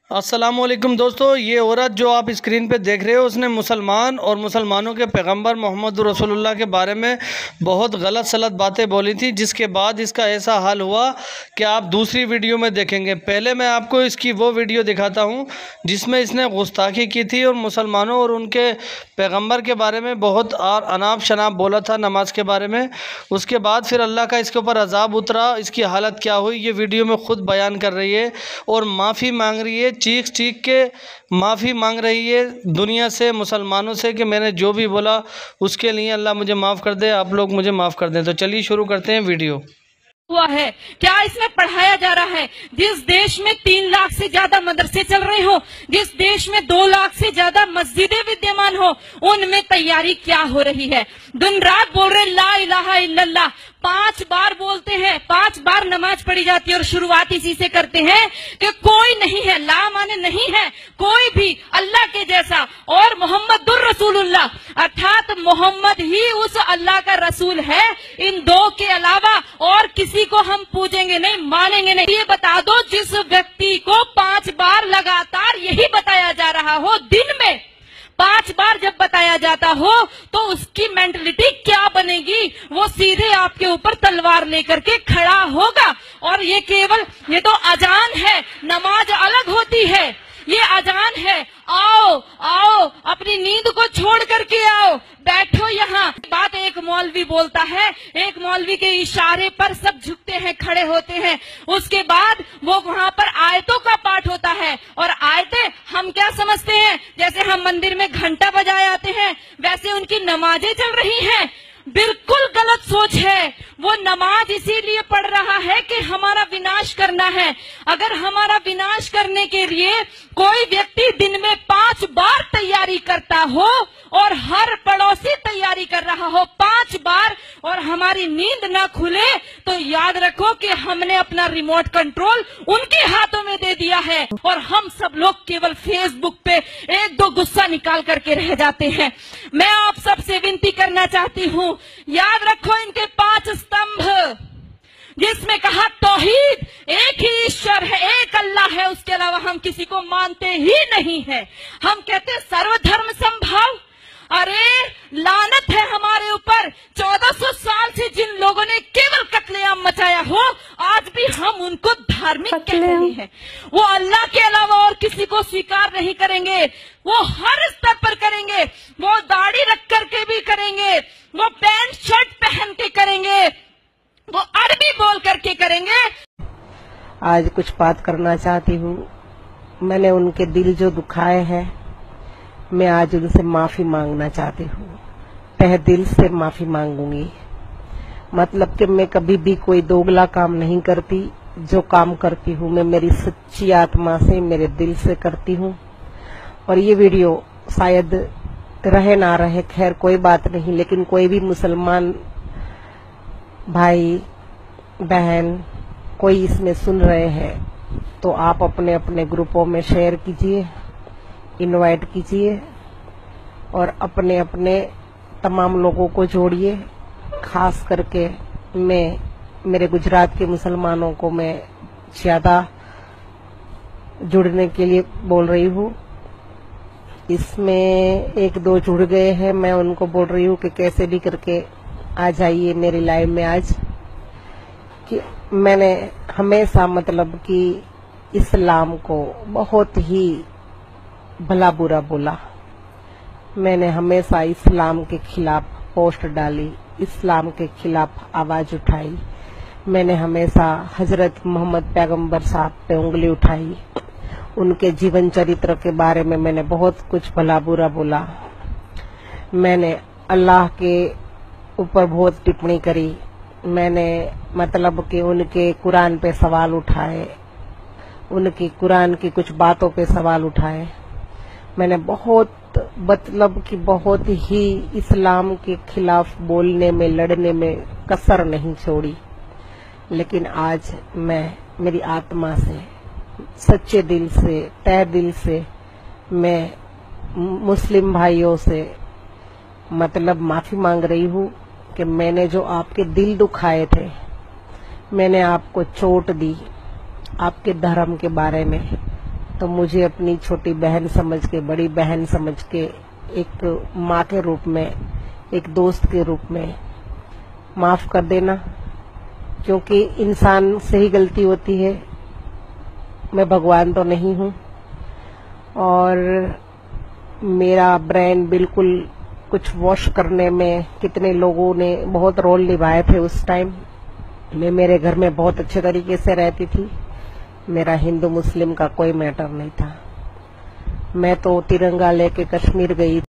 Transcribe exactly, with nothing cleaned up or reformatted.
अस्सलामुअलैकुम दोस्तों, ये औरत जो आप स्क्रीन पे देख रहे हो उसने मुसलमान और मुसलमानों के पैगंबर मोहम्मद रसूलुल्लाह के बारे में बहुत गलत सलत बातें बोली थी, जिसके बाद इसका ऐसा हाल हुआ कि आप दूसरी वीडियो में देखेंगे। पहले मैं आपको इसकी वो वीडियो दिखाता हूँ जिसमें इसने गुस्ताखी की थी और मुसलमानों और उनके पैगंबर के बारे में बहुत और अनाप शनाप बोला था, नमाज के बारे में। उसके बाद फिर अल्लाह का इसके ऊपर अजाब उतरा। इसकी हालत क्या हुई ये वीडियो में ख़ुद बयान कर रही है और माफ़ी मांग रही है, चीख चीख के माफ़ी मांग रही है दुनिया से, मुसलमानों से, कि मैंने जो भी बोला उसके लिए अल्लाह मुझे माफ़ कर दे, आप लोग मुझे माफ़ कर दें। तो चलिए शुरू करते हैं वीडियो। हुआ है क्या इसमें पढ़ाया जा रहा है? जिस देश में तीन लाख से ज्यादा मदरसे चल रहे हो, जिस देश में दो लाख से ज्यादा मस्जिदें विद्यमान हो, उनमें तैयारी क्या हो रही है? दिन रात बोल रहे ला इलाहा इल्लल्लाह, पांच बार बोलते हैं, पांच बार नमाज पढ़ी जाती है और शुरुआत इसी से करते हैं कि कोई नहीं है, ला माने नहीं है कोई भी अल्लाह के जैसा, और मोहम्मदुर रसूलुल्लाह अर्थात मोहम्मद ही उस अल्लाह का रसूल है। इन दो के अलावा और किसी को हम पूजेंगे नहीं, मानेंगे नहीं। ये बता दो, जिस व्यक्ति को पांच बार लगातार यही बताया जा रहा हो, दिन में पांच बार जब बताया जाता हो, तो उसकी मेंटलिटी क्या बनेगी? वो सीधे आपके ऊपर तलवार लेकर के खड़ा होगा। और ये केवल ये तो अजान है, नमाज अलग होती है, ये अजान है। आओ आओ, अपनी नींद को छोड़ करके आओ, बैठो यहाँ। बात एक मौलवी बोलता है, एक मौलवी के इशारे पर सब झुकते हैं, खड़े होते हैं। उसके बाद वो वहाँ पर आयतों का पाठ होता है, और आयतें हम क्या समझते हैं, जैसे हम मंदिर में घंटा बजाए आते हैं वैसे उनकी नमाजें चल रही हैं। बिल्कुल गलत सोच है। वो नमाज इसीलिए पढ़ रहा है कि हमारा विनाश करना है। अगर हमारा विनाश करने के लिए कोई व्यक्ति दिन में पांच बार तैयारी करता हो और हर पड़ोसी तैयारी कर रहा हो पांच बार, और हमारी नींद ना खुले, तो याद रखो कि हमने अपना रिमोट कंट्रोल उनके हाथों में दे दिया है, और हम सब लोग केवल फेसबुक पे एक दो गुस्सा निकाल करके रह जाते हैं। मैं आप सबसे विनती करना चाहती हूँ, याद रखो इनके पांच स्तंभ, जिसमें कहा तौहीद, एक ही ईश्वर है, एक अल्लाह है, उसके अलावा हम किसी को मानते ही नहीं है। हम कहते हैं सर्वधर्म संभाव। अरे लानत है हमारे ऊपर, चौदह सौ साल से जिन लोगों ने केवल कत्लेआम मचाया हो, आज भी हम उनको धार्मिक कह रहे हैं। वो अल्लाह के अलावा और किसी को स्वीकार नहीं करेंगे, वो हर स्तर पर करेंगे, वो दाढ़ी रख करके भी करेंगे, वो पैंट शर्ट पहन के करेंगे, वो अरबी बोल करके करेंगे। आज कुछ बात करना चाहती हूँ। मैंने उनके दिल जो दुखाए हैं, मैं आज उनसे माफी मांगना चाहती हूँ, तहे दिल से माफी मांगूंगी। मतलब कि मैं कभी भी कोई दोगला काम नहीं करती, जो काम करती हूँ मैं मेरी सच्ची आत्मा से, मेरे दिल से करती हूँ। और ये वीडियो शायद रहे ना रहे, खैर कोई बात नहीं, लेकिन कोई भी मुसलमान भाई बहन कोई इसमें सुन रहे हैं तो आप अपने अपने ग्रुपों में शेयर कीजिए, इनवाइट कीजिए, और अपने अपने तमाम लोगों को जोड़िए। खास करके मैं मेरे गुजरात के मुसलमानों को मैं ज्यादा जुड़ने के लिए बोल रही हूँ। इसमें एक दो जुड़ गए हैं, मैं उनको बोल रही हूँ कि कैसे भी करके आ जाइए मेरी लाइव में आज। कि मैंने हमेशा मतलब कि इस्लाम को बहुत ही भला बुरा बोला। मैंने हमेशा इस्लाम के खिलाफ पोस्ट डाली, इस्लाम के खिलाफ आवाज उठाई। मैंने हमेशा हजरत मोहम्मद पैगंबर साहब पे उंगली उठाई, उनके जीवन चरित्र के बारे में मैंने बहुत कुछ भला बुरा बोला। मैंने अल्लाह के ऊपर बहुत टिप्पणी करी। मैंने मतलब कि उनके कुरान पे सवाल उठाए, उनकी कुरान की कुछ बातों पे सवाल उठाए। मैंने बहुत मतलब कि बहुत ही इस्लाम के खिलाफ बोलने में, लड़ने में कसर नहीं छोड़ी। लेकिन आज मैं मेरी आत्मा से, सच्चे दिल से, तहे दिल से मैं मुस्लिम भाइयों से मतलब माफी मांग रही हूँ कि मैंने जो आपके दिल दुखाए थे, मैंने आपको चोट दी आपके धर्म के बारे में, तो मुझे अपनी छोटी बहन समझ के, बड़ी बहन समझ के, एक माँ के रूप में, एक दोस्त के रूप में माफ कर देना, क्योंकि इंसान से ही गलती होती है। मैं भगवान तो नहीं हूँ और मेरा ब्रेन बिल्कुल कुछ वॉश करने में कितने लोगों ने बहुत रोल निभाए थे। उस टाइम मैं मेरे घर में बहुत अच्छे तरीके से रहती थी, मेरा हिंदू मुस्लिम का कोई मैटर नहीं था। मैं तो तिरंगा लेके कश्मीर गई